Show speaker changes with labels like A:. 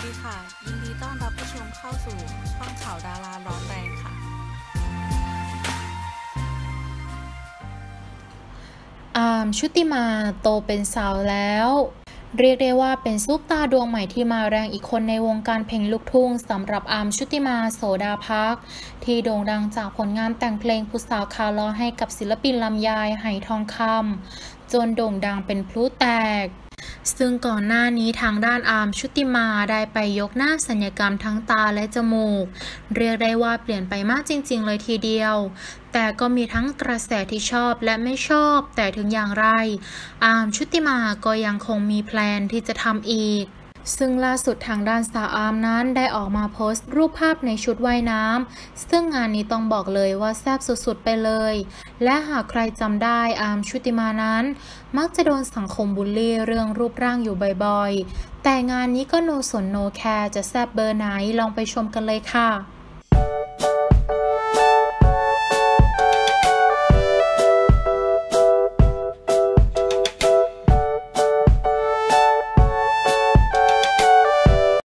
A: ดีค่ะยินดีต้อนรับผู้ชมเข้าสู่ช่องข่าวดาราร้อนแรงค่ะ
B: ชุติมาโตเป็นสาวแล้วเรียกได้ว่าเป็นซุปตาดวงใหม่ที่มาแรงอีกคนในวงการเพลงลูกทุ่งสำหรับชุติมาโสดาภักดิ์ที่โด่งดังจากผลงานแต่งเพลงผู้สาวขาล้อให้กับศิลปินลำไยไหทองคำจนโด่งดังเป็นพลุแตกซึ่งก่อนหน้านี้ทางด้านชุติมาได้ไปยกหน้าศัลยกรรมทั้งตาและจมูกเรียกได้ว่าเปลี่ยนไปมากจริงๆเลยทีเดียวแต่ก็มีทั้งกระแสที่ชอบและไม่ชอบแต่ถึงอย่างไรชุติมาก็ยังคงมีแพลนที่จะทำอีกซึ่งล่าสุดทางด้านสาวนั้นได้ออกมาโพสต์รูปภาพในชุดว่ายน้ำซึ่งงานนี้ต้องบอกเลยว่าแซ่บสุดๆไปเลยและหากใครจำได้ชุติมานั้นมักจะโดนสังคมบูลลี่เรื่องรูปร่างอยู่บ่อยๆแต่งานนี้ก็โนสนโนแคร์จะแซ่บเบอร์ไหนลองไปชมกันเลยค่ะ